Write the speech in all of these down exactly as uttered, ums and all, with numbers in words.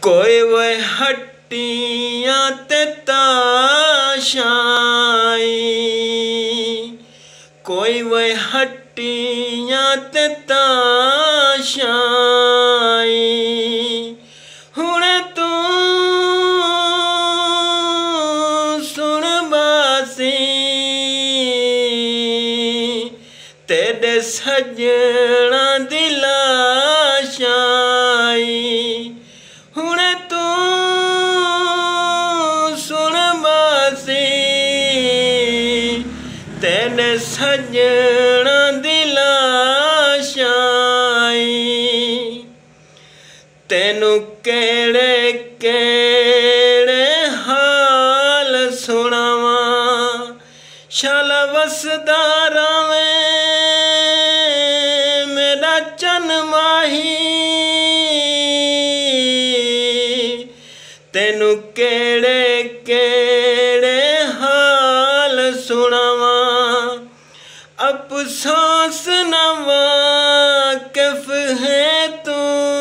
कोई वे हट्टियां ते ताशाई, कोई वे हट्टियां ते ताशाई, हुणे तू सुन बासी तेरे सजना दी लाशाई, हुणे तू सुन बासी तेरे सजना दी लाशाई। तेनू केड़े केड़े हाल सुनावा, शाला वसदा रवे मेरा चन माही। तेनू केड़े केड़े हाल सुनावा, अफसोस न वाकिफ है तू,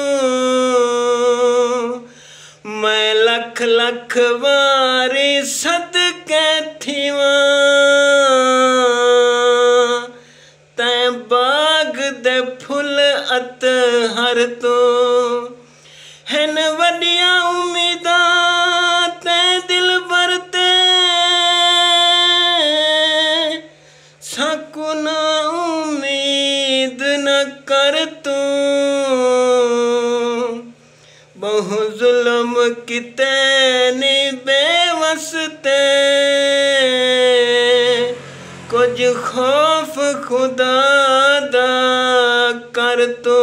मैं लख लख वारी सदके थीवा, तैं बाग दे फुल अत हर तू, हैन वडिया उम्मीदा तैं दिल बरते, साकू ना उम्मीद न कर तू, बहु जुल्म किते नी बेवसते, कुछ खौफ खुदा दा कर तू।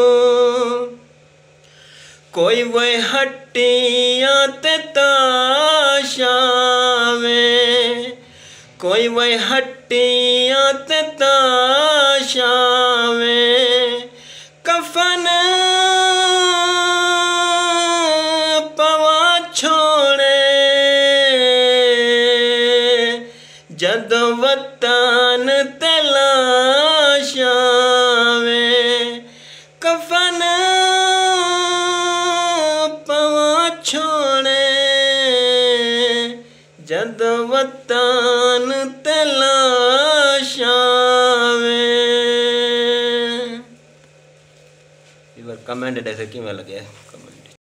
कोई वे हट्टियां ते ताशावे, कोई वे हट्टियां ते ताशावे, कफन पवा छोड़े जद वतन ते लाशावे, कफन पवा छोड़े जद वतन ते लाशावे। कमेंट ऐसे क्यों लगे।